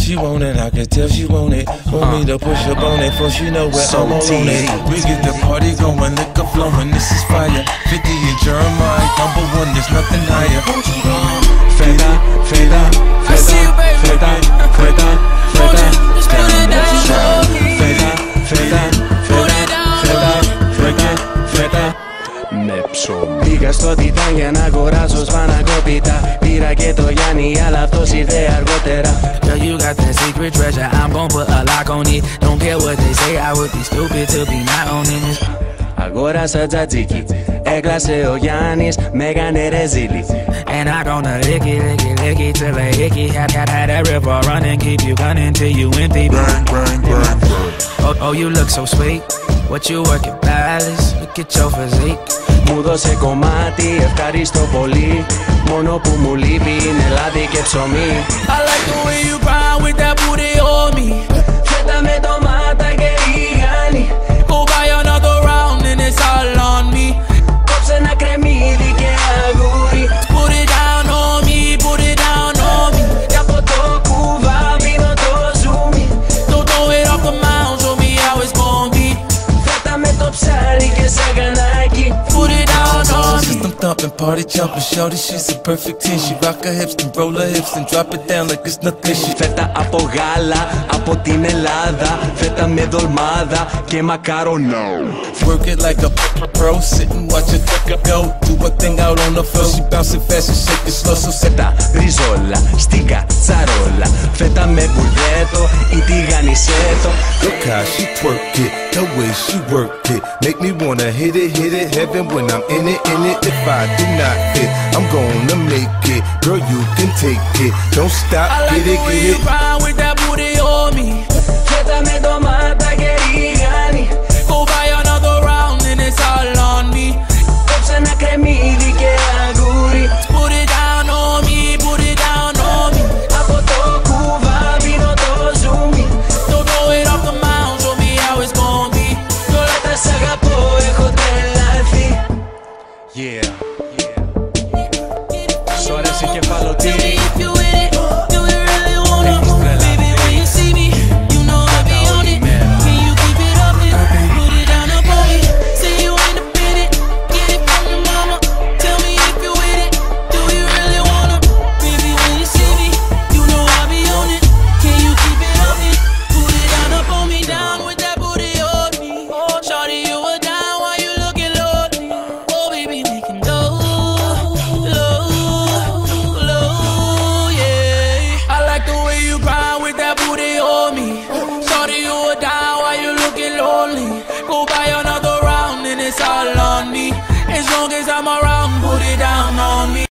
She want it, I can tell she want it. Want me to push up on it, for she know where I'm all on it. We get the party going, liquor flowing, this is fire. 50 and Jeremith, #1, there's nothing higher. Feta, feta, feta, feta, feta, feta, just put it down. feta, feta, feta, feta, feta, με ψωμί. Πήγα στο Τιτάν για να αγοράσω σπανακόπιτα. Πήρα και το Γιάννη, αλλά αυτός ήρθε αργότερα. Girl, you got that secret treasure, I'm gon' put a lock on it. Don't care what they say, I would be stupid to be not on it. Αγόρασα τζατζίκι, έκλασε ο Γιάννης, με έκανε ρεζίλι. And I gonna lick it, lick it, lick it till a hickey. Had that river running, keep you gunning till you empty. Bang, bang, bang, bang. Oh, you look so sweet. What you working, Palace? Look at your physique. Μου δώσε κομμάτι, ευχαριστώ πολύ. Μόνο που μου λείπει είναι λάδι και ψωμί. I like the way you grind with that booty on me. Φέτα με ντομάτα και ρίγανη. Go buy another round and it's all on me. Κόψε ένα κρεμμύδι και αγούρι. Put it down on me, put it down on me. Κι από το κουβά πίνω το ζουμί. Don't throw it off the mound, show me how it's gon' be. Φέτα με το ψάρι και σαγανάκι. Put it down on me. System thumping, party jumping, shorty, she's a perfect 10. She rock her hips and roll her hips and drop it down like it's nothing. She Φέτα από γάλα, από την Ελλάδα. Φέτα με δολμάδα και μακαρονό. work it like a pro, sit and watch it go. Do a thing out on the floor, she bouncing fast and shake it slow. So Φέτα, ριζόλα, στην κατσαρόλα. Φέτα με μπουρδέτο ή τηγανισέτο. look how she twerk it, the way she work it, make me wanna hit it heaven when I'm in it. If I do not fit, I'm gonna make it. Girl, you can take it, don't stop, I like get the it, way get you it. grind with that booty on me. Φέτα με ντομάτα και ρίγανη. Go buy another round and it's all on me. Κόψε ένα κρεμμύδι και αγούρι. Put it down on me, put it down on me. Από το κουβά πίνω το ζουμί. Don't throw it off the mound, show me how it's gon' be. Τώρα τα σ' αγαπώ, έχω τρελαθεί. Yeah. Σου αρέσει κεφαλοτήρι. If you with it, do you really wanna? Baby, when you see me, you know I be on it. Can you keep it up and put it down up on me? Say you independent, get it from your mama. Tell me if you with it, do you really wanna? Baby, when you see me, you know I be on it. Can you keep it up and put it down up on me? Down with that booty on me. Oh, shawty, you were down while you looking lonely. Oh, baby, we can go low, yeah. I like the way you grind with that booty on me. Shawty, you were down while you looking lonely. Go buy another round and it's all on me. As long as I'm around, put it down on me.